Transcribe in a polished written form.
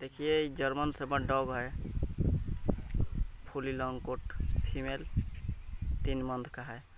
देखिए German shepherd dog है, fully long coat, female, 3 month का है।